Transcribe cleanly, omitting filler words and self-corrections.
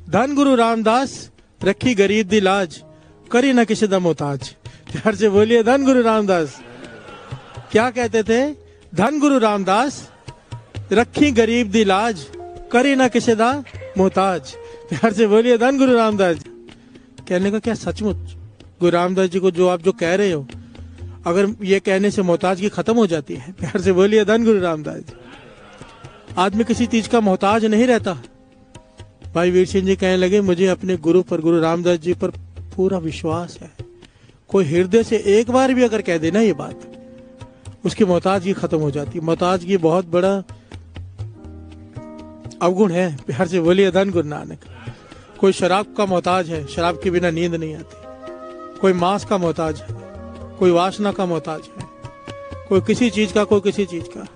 धन गुरु रामदास रखी गरीब दी लाज, करी ना किसी दा मोहताज। प्यार से बोलिए धन गुरु रामदास। क्या कहते थे? धन गुरु रामदास रखी गरीब दी लाज, करी ना किसी दा मोहताज। प्यार से बोलिए धन गुरु रामदास। कहने का क्या सचमुच गुरु रामदास जी को जो आप जो कह रहे हो, अगर ये कहने से मोहताजगी खत्म हो जाती है? प्यार से बोलिए धन गुरु रामदास जी। आदमी किसी चीज का मोहताज नहीं रहता। भाई वीर सिंह जी कहने लगे मुझे अपने गुरु पर, गुरु रामदास जी पर पूरा विश्वास है। कोई हृदय से एक बार भी अगर कह देना ये बात, उसकी मोहताजगी खत्म हो जाती है। मोहताजगी बहुत बड़ा अवगुण है। प्यार से बोलिए धन गुरु नानक। कोई शराब का मोहताज है, शराब के बिना नींद नहीं आती। कोई मांस का मोहताज है, कोई वासना का मोहताज है, कोई किसी चीज का, कोई किसी चीज का।